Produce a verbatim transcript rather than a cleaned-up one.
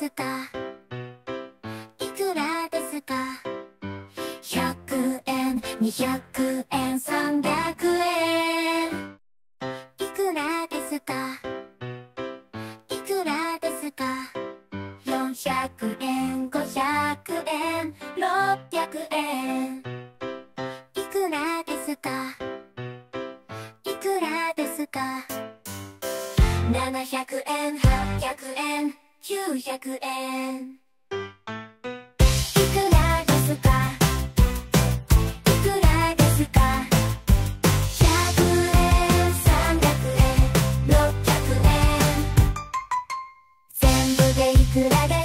ですか、いくらですか、ひゃくえん、にひゃくえん、さんびゃくえん、いくらですか、いくらですか、よんひゃくえん、ごひゃくえん、ろっぴゃくえん、いくらですか、いくらですか、ななひゃくえん、はっぴゃくえん、きゅうひゃくえん、いくらですか、いくらですか、ひゃくえん、さんびゃくえん、ろっぴゃくえん、全部でいくらですか。